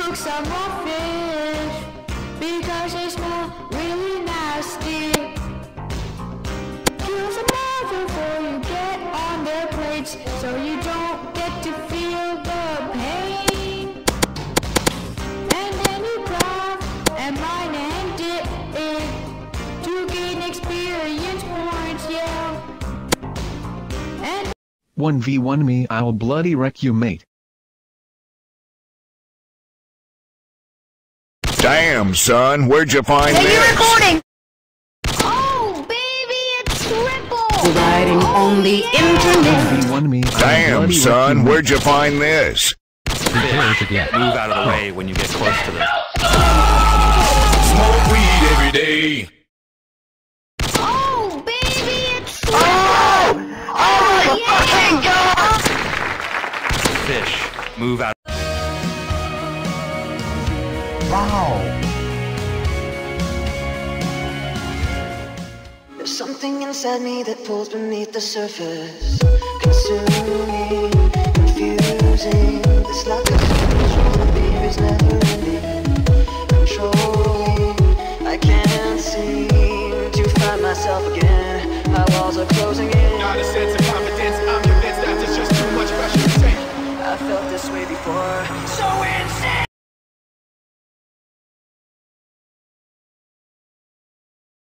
cook some raw fish because they smell really nasty. Kill some more before you get on their plates so you don't get to feel the pain. And then you craft and mine and dig to gain experience points, yeah. And 1v1 me, I'll bloody wreck you, mate. Damn, son, where'd you find this? Hey, you're recording! Oh, baby, it's triple! Providing on the internet. 1v1 me, I'll Damn, bloody son, wreck where'd you find this? Prepare to get. Move out of the way when you get close to them. Smoke weed every day. Oh, baby, it's triple! Oh my fucking god! Fish. Move out. There's something inside me that pulls beneath the surface, consuming, confusing. This lack of control, the beer is never ending, controlling. I can't seem to find myself again. My walls are closing in.